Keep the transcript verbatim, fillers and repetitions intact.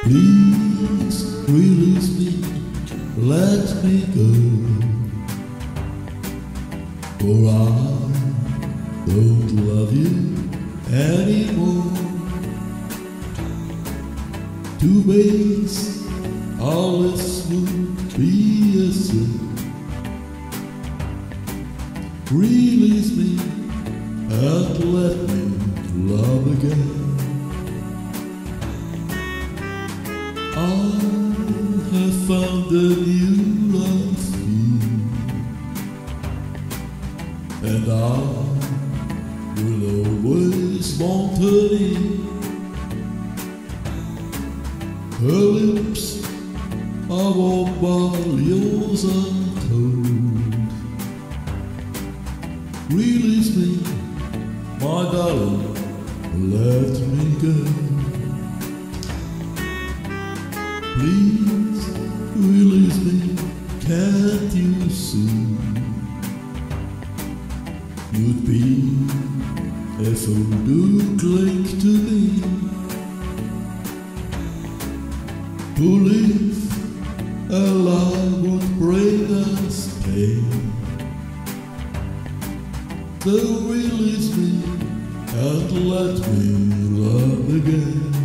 Please release me, let me go, for I don't love you anymore. To waste all this would be a sin. Release me and let me love again. I have found a new love here, and I will always want her near. Her lips are warm while yours are cold. Release me, my darling, let me go. Please release me, can't you see? You'd be a fool to cling to me, to live a life would bring us pain. So release me and let me love again.